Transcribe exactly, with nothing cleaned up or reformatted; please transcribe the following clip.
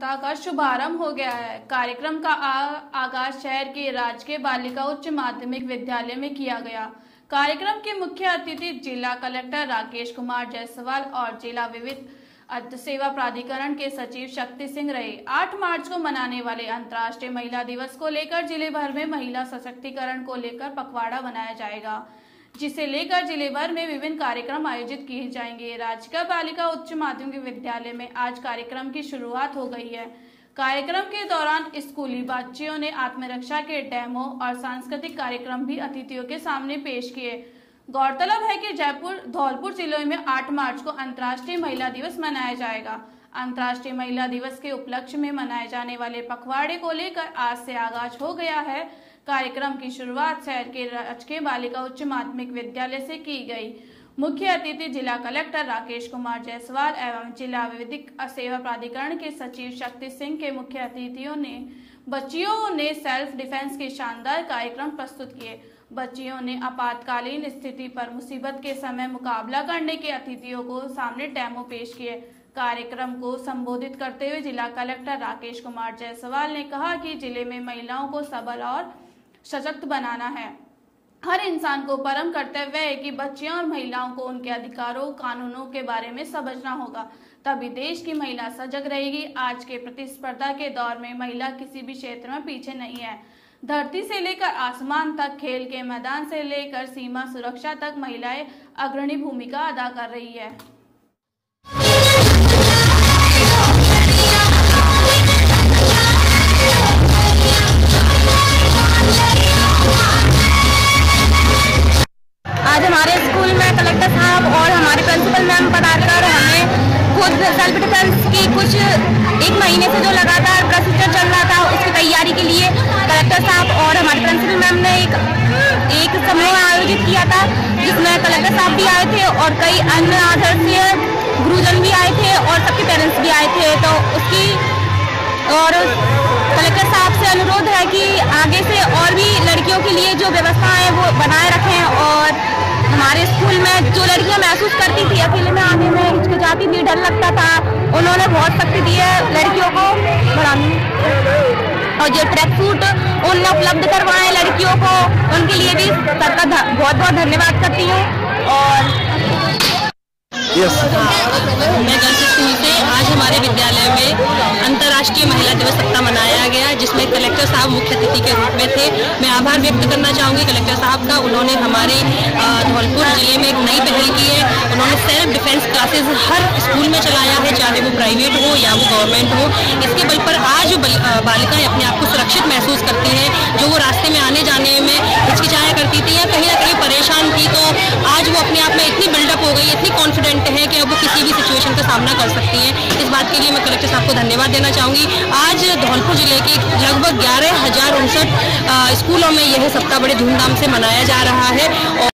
सप्ताह का शुभारंभ हो गया है। कार्यक्रम का आगाज शहर के राजकीय बालिका उच्च माध्यमिक विद्यालय में किया गया। कार्यक्रम के मुख्य अतिथि जिला कलेक्टर राकेश कुमार जायसवाल और जिला विधिक सेवा प्राधिकरण के सचिव शक्ति सिंह रहे। आठ मार्च को मनाने वाले अंतर्राष्ट्रीय महिला दिवस को लेकर जिले भर में महिला सशक्तिकरण को लेकर पखवाड़ा बनाया जाएगा, जिसे लेकर जिले भर में विभिन्न कार्यक्रम आयोजित किए जाएंगे। राजकीय बालिका उच्च माध्यमिक विद्यालय में आज कार्यक्रम की शुरुआत हो गई है। कार्यक्रम के दौरान स्कूली बच्चियों ने आत्मरक्षा के डेमो और सांस्कृतिक कार्यक्रम भी अतिथियों के सामने पेश किए। गौरतलब है कि जयपुर धौलपुर जिले में आठ मार्च को अंतर्राष्ट्रीय महिला दिवस मनाया जाएगा। अंतर्राष्ट्रीय महिला दिवस के उपलक्ष्य में मनाए जाने वाले पखवाड़े को लेकर आज से आगाज हो गया है। कार्यक्रम की शुरुआत शहर के राजकीय बालिका उच्च माध्यमिक विद्यालय से की गई। मुख्य अतिथि जिला कलेक्टर राकेश कुमार जायसवाल एवं जिला विधिक सेवा प्राधिकरण के सचिव शक्ति सिंह के मुख्य अतिथियों ने बच्चियों ने सेल्फ डिफेंस के शानदार कार्यक्रम प्रस्तुत किए। बच्चियों ने आपातकालीन स्थिति पर मुसीबत के समय मुकाबला करने के अतिथियों को सामने डेमो पेश किए। कार्यक्रम को संबोधित करते हुए जिला कलेक्टर राकेश कुमार जायसवाल ने कहा कि जिले में महिलाओं को सबल और सशक्त बनाना है। हर इंसान को परम कर्तव्य है कि बच्चियों और महिलाओं को उनके अधिकारों कानूनों के बारे में समझना होगा, तभी देश की महिला सजग रहेगी। आज के प्रतिस्पर्धा के दौर में महिला किसी भी क्षेत्र में पीछे नहीं है। धरती से लेकर आसमान तक, खेल के मैदान से लेकर सीमा सुरक्षा तक महिलाएं अग्रणी भूमिका अदा कर रही है। आज हमारे स्कूल में कलेक्टर साहब और हमारे प्रिंसिपल मैम पढ़ाकर हमें खुद सेल्फ डिफेंस की कुछ एक महीने से जो लगातार प्रोसीजर चल रहा था उसकी तैयारी के लिए कलेक्टर साहब और हमारे प्रिंसिपल मैम ने एक एक समूह आयोजित किया था, जिसमें कलेक्टर साहब भी आए थे और कई अन्य आदरणीय गुरुजन भी आए थे और सबके पेरेंट्स भी आए थे। तो उसकी और कलेक्टर साहब से अनुरोध है कि आगे से और भी लड़कियों के लिए जो व्यवस्था है वो बनाए रखें। और हमारे स्कूल में जो लड़कियां महसूस करती थी अकेले में आने में हिचकिचाती थी, डर लगता था, उन्होंने बहुत शक्ति दी है लड़कियों को बढ़ाने में। और जो ट्रैक सूट उन्होंने उपलब्ध करवाए लड़कियों को, उनके लिए भी सर का बहुत बहुत धन्यवाद करती हूँ। और yes. मैं गर्ल्स स्कूल से आज हमारे विद्यालय में अंतर्राष्ट्रीय महिला दिवस सप्ताह मनाया गया, जिसमें कलेक्टर साहब मुख्य अतिथि के रूप में थे। मैं आभार व्यक्त करना चाहूँगी कलेक्टर साहब का। उन्होंने हमारे धौलपुर जिले में एक नई पहल की है। उन्होंने सेल्फ डिफेंस क्लासेस हर स्कूल में चलाया है, चाहे वो प्राइवेट हो या वो गवर्नमेंट हो। इसके बल पर आज बालिकाएं अपने आप को सुरक्षित महसूस करती हैं। जो वो रास्ते में आने जाने में हिचकिचाया करती थी या कहीं ना कहीं परेशान थी, तो आज वो अपने आप में इतनी बिल्डअप हो गई, इतनी कॉन्फिडेंट है कि अब वो किसी भी सिचुएशन का सामना कर सकती हैं। इस बात के लिए मैं कलेक्टर साहब को धन्यवाद देना चाहूँगी। आज धौलपुर जिले के लगभग ग्यारह हजार उनसठ स्कूलों में यह सप्ताह बड़े धूमधाम से मनाया जा रहा है। और